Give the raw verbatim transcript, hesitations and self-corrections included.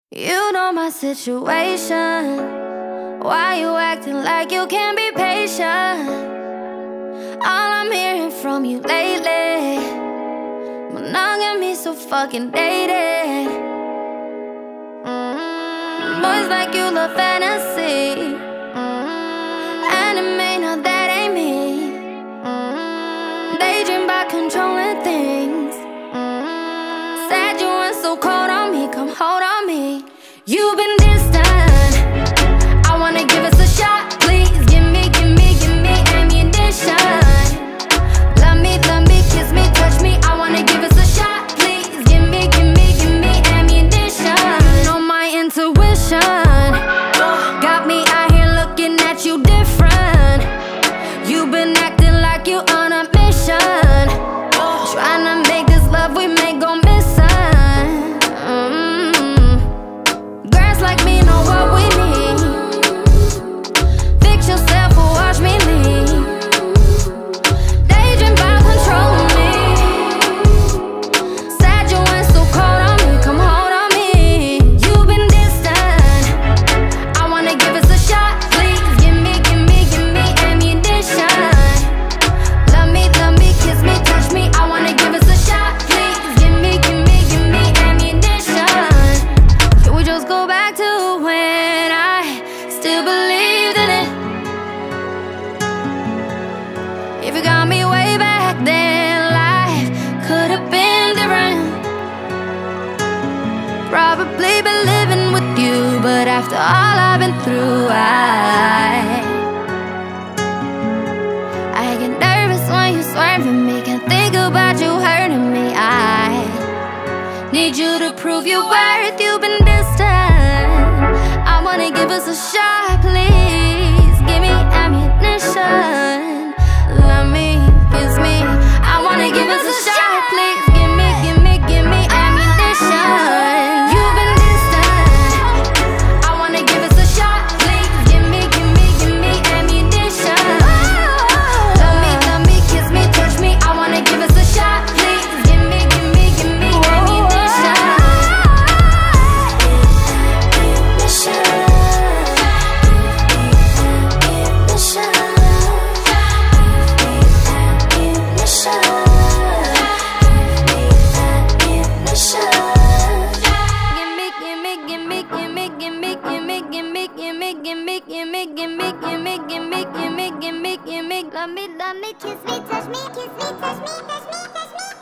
You know my situation. Why you acting like you can't be patient? All I'm hearing from you lately, monogamy so fucking dated. mm-hmm. Boys like you love fantasy. mm-hmm. Anime, now that ain't me. mm-hmm. They dream about controlling things. mm-hmm. Said you went so cold on me, come hold on me. You've been distant. I wanna give us a shot, please. Give me, give me, give me ammunition. Love me, love me, kiss me, touch me. I wanna give us a shot, please. Give me, give me, give me ammunition. You know my intuition got me out here looking at you different. You've been acting like you on a mission, trying to make this love we make go missing. Like me know what we need. Fix yourself or watch me leave. Daydream about controlling me. Said you went so cold on me, come hold on me. You've been distant. I wanna give us a shot, please. Give me, give me, give me ammunition. Love me, love me, kiss me, touch me. I wanna give us a shot, please. Give me, give me, give me ammunition. Can we just go back to when I still believed in it? If you got me way back then, life could have been different. Probably been living with you, but after all I've been through, I I get nervous when you swerving me. Can't think about you hurting me. I need you to prove your worth. You've been distant. I wanna give us a shot, please. Give me ammunition. Love me, kiss me. I wanna give us a shot, please. Give me, give me, give me ammunition. You've been distant. I wanna give us a shot, please. Give me, give me, give me ammunition. Love me, love me, kiss me, touch me. I wanna give us a shot, please. Give me, give me, give me ammunition. Love me, love me, kiss me, touch me, kiss me, touch me, touch me, touch me.